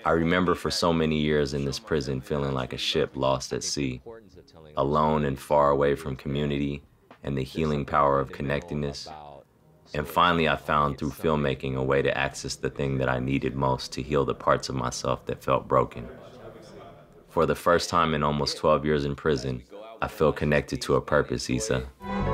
I remember for so many years in this prison feeling like a ship lost at sea, alone and far away from community and the healing power of connectedness. And finally, I found through filmmaking a way to access the thing that I needed most to heal the parts of myself that felt broken. For the first time in almost 12 years in prison, I feel connected to a purpose, Issa.